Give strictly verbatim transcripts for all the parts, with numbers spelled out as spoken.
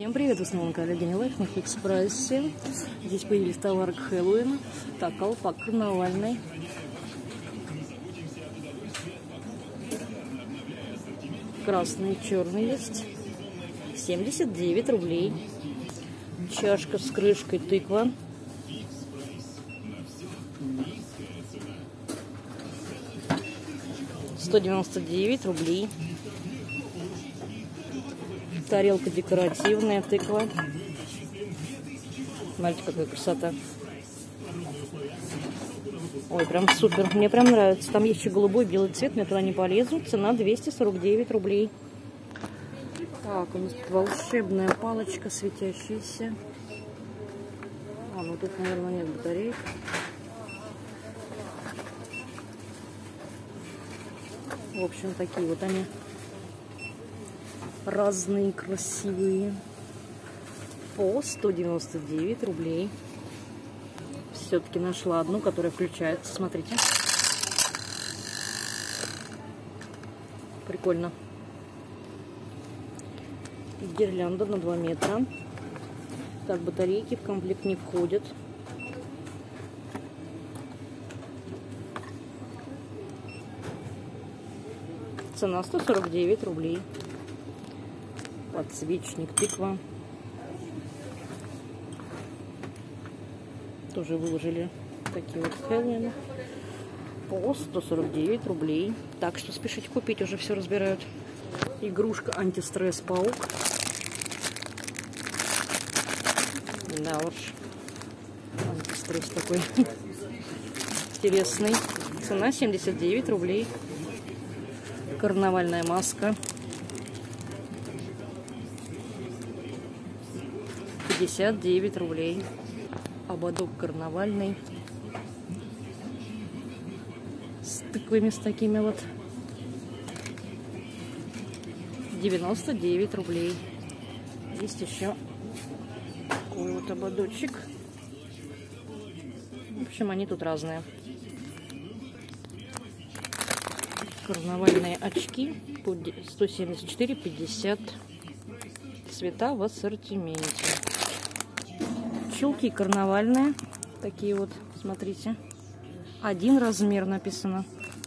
Всем привет, вы снова на канале Евгения Лайф на Фикс Прайсе. Здесь появились товары к Хэллоуину. Так, колпак карнавальный. Красный и черный есть. семьдесят девять рублей. Чашка с крышкой тыква. сто девяносто девять рублей. Тарелка декоративная, тыква. Смотрите, какая красота. Ой, прям супер. Мне прям нравится. Там есть еще голубой, белый цвет. Мне туда не полезу. Цена двести сорок девять рублей. Так, у нас тут волшебная палочка светящаяся. А, ну тут, наверное, нет батареек. В общем, такие вот они. Разные, красивые. По сто девяносто девять рублей. Все-таки нашла одну, которая включается. Смотрите. Прикольно. Гирлянда на два метра. Так, батарейки в комплект не входят. Цена сто сорок девять рублей. Подсвечник тыква. Тоже выложили такие вот Хэллоуины. По сто сорок девять рублей. Так что спешите купить, уже все разбирают. Игрушка антистресс паук. Да уж. Антистресс такой интересный. Цена семьдесят девять рублей. Карнавальная маска. пятьдесят девять рублей. Ободок карнавальный. С тыквами с такими вот. девяносто девять рублей. Есть еще такой вот ободочек. В общем, они тут разные. Карнавальные очки. сто семьдесят четыре пятьдесят. Цвета в ассортименте. Чулки карнавальные. Такие вот, смотрите. Один размер написано.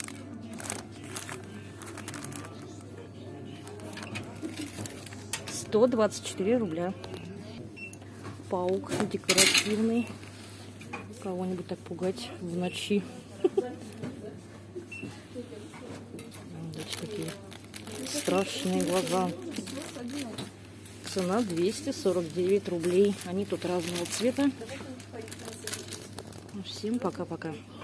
сто двадцать четыре рубля. Паук декоративный. Кого-нибудь так пугать в ночи. Видите, такие страшные глаза. Цена двести сорок девять рублей. Они тут разного цвета. Всем пока-пока.